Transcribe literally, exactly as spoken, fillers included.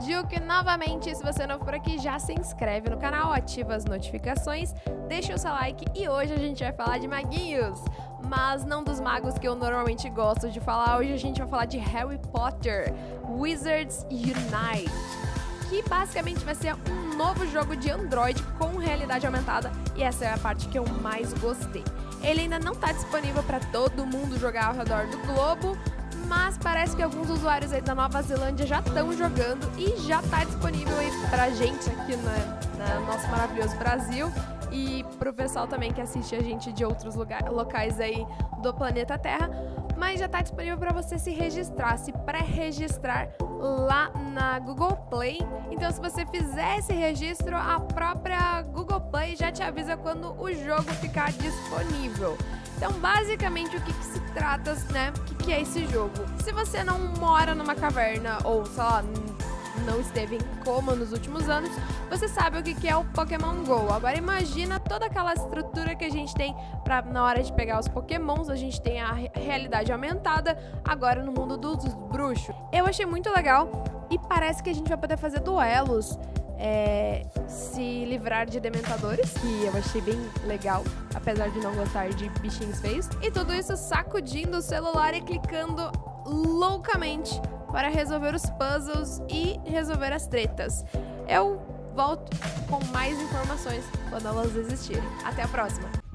Juke novamente. Se você é novo por aqui, já se inscreve no canal, ativa as notificações, deixa o seu like e hoje a gente vai falar de maguinhos, mas não dos magos que eu normalmente gosto de falar. Hoje a gente vai falar de Harry Potter Wizards Unite, que basicamente vai ser um novo jogo de Android com realidade aumentada, e essa é a parte que eu mais gostei. Ele ainda não está disponível para todo mundo jogar ao redor do globo, mas parece que alguns usuários aí da Nova Zelândia já estão jogando e já está disponível aí pra gente aqui no nosso maravilhoso Brasil e pro pessoal também que assiste a gente de outros lugar, locais aí do planeta Terra. Mas já está disponível para você se registrar, se pré-registrar lá na Google Play. Então, se você fizer esse registro, a própria Google Play já te avisa quando o jogo ficar disponível. Então, basicamente, o que, que se trata, né? O que, que é esse jogo? Se você não mora numa caverna ou, sei lá, não esteve em coma nos últimos anos, você sabe o que, que é o Pokémon Go. Agora imagina toda aquela estrutura que a gente tem pra, na hora de pegar os Pokémons, a gente tem a realidade aumentada agora no mundo dos bruxos. Eu achei muito legal e parece que a gente vai poder fazer duelos, é, se livrar de dementadores, que eu achei bem legal, apesar de não gostar de bichinhos feios. E tudo isso sacudindo o celular e clicando loucamente para resolver os puzzles e resolver as tretas. Eu volto com mais informações quando elas existirem. Até a próxima!